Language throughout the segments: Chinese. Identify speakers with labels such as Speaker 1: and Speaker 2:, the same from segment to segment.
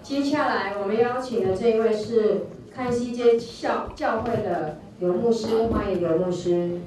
Speaker 1: 接下来我们邀请的这一位是看西街教会的刘牧师，欢迎刘牧师。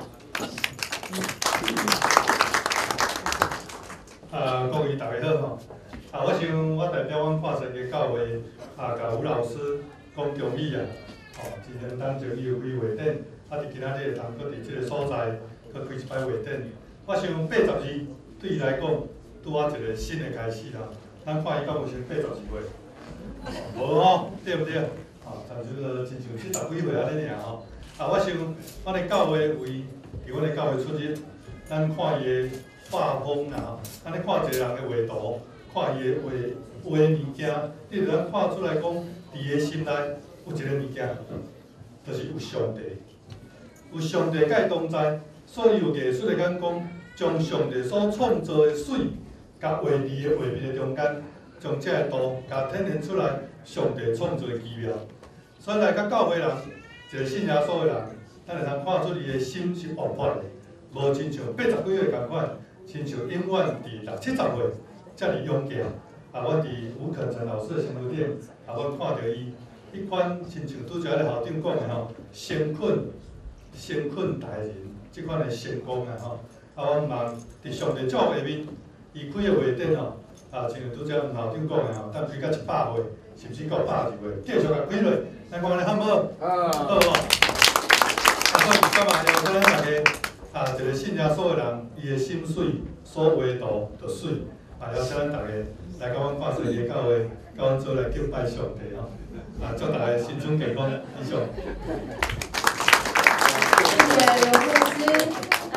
Speaker 2: 各位大家好吼！我想我代表阮跨世界教会甲吴老师讲恭喜啊！今天咱就伊有开会展，伫今仔日会通搁伫即个所在搁开一摆会展。我想80字对伊来讲，拄啊一个新的开始啦。咱看伊敢有成80字岁？无吼，对不对？暂时亲像70几岁安尼尔吼。我想阮的教会为伫阮的教会出日，咱看伊的画风啦，安尼看一个人的画图，看伊的画物件，你着咱看出来讲，伫伊的心内有一个物件，就是有上帝，有上帝甲伊同在，所以有艺术的眼光，将上帝所创造的水，甲画字的画面的中间，将这个图甲展现出来，上帝创造的奇妙。所以来甲教会人，一个信耶稣的人，咱会通看出伊的心是活泼的，无亲像80几岁共款。亲像永远伫60、70岁遮尔勇健。我伫吴肯成老师的生活顶，我看到伊迄款亲像拄则咧校长讲的吼，先困待人，即款的成功啊吼。我望伫上帝祝福下面，伊开的会展吼，亲像拄则吴校长讲的吼，等开到100岁，甚至到80岁，继续甲开落，咱看安尼好唔好？好无？所以感谢咱大家。一个信耶稣的人，伊的心水所画图就水。邀请咱大家来甲阮跨世界教会，甲阮做来敬拜上帝吼。祝大家新春健康，以上。
Speaker 1: 谢谢刘牧师。